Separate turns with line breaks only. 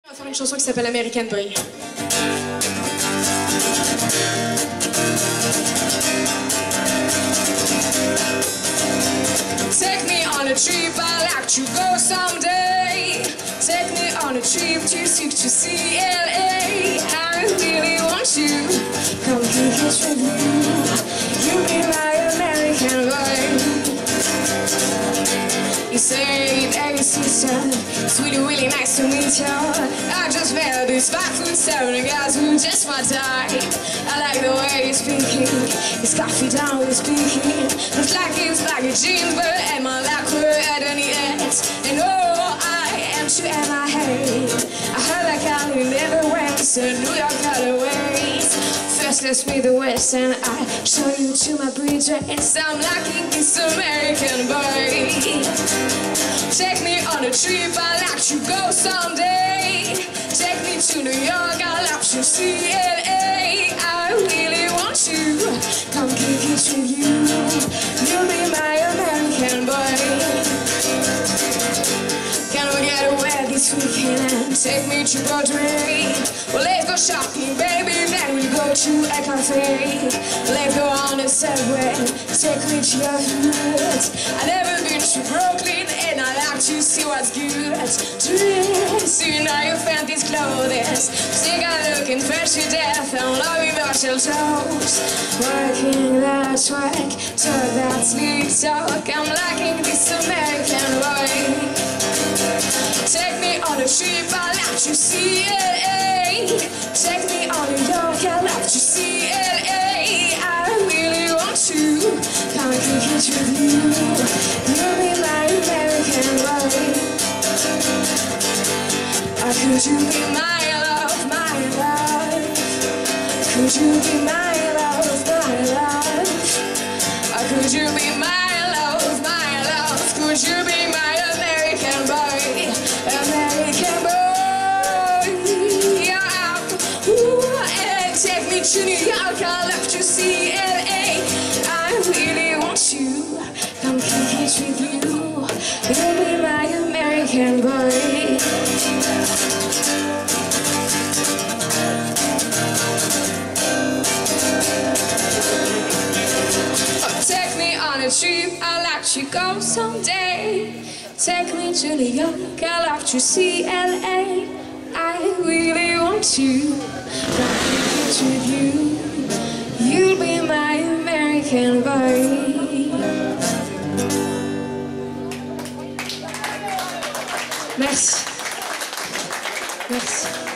On va faire une chanson qui s'appelle American Boy. Take me on a trip, I'd like to go someday. Take me on a trip to CLA. I really want you. Come take it with you. You be my American boy. You say, hey sister, it's really nice to meet you. I just met this 5'7" guys who just my type. I like the way you're speaking. His coffee down with speaking. Looks like he's like a jeans, but am I like her at any ends? And oh, I am too MIA. I heard that Cali never went, so New York got away. First let's meet the West and I show you to my bridge. I'm liking this American boy. Take me on a trip, I'd like to go someday. Take me to New York, I'd like to CLA. I really want you, come kick it with you. You'll be my American boy. Can we get away this weekend and take me to Broadway? Well, let's go shopping, baby, then we'll go to a cafe. Let's go on a subway, take me to your hood. I've never been to Brooklyn and I like to see what's good. See now you found these clothes. Think I'm looking fresh to death. I'm loving virtual toes. Working that work, talk that sleep talk. I'm liking this American boy. Take me on a trip, I'd like to CLA. Take me on New York, I'd like to CLA. I really want to come kick it with you. You'll be my American boy. Could you be my love, my love? Could you be my love, my love? Could you be my love, my love? Could you be my American boy, American boy? Yeah. Ooh, and take me to New York, I'll love to CLA. I really want you, come kick it with you. You'll be my American boy. Take me on a trip, I'd like to go someday. Take me to New York, I'd like to CLA. I really want to come kick it with you. You'll be my American boy. Merci. Merci.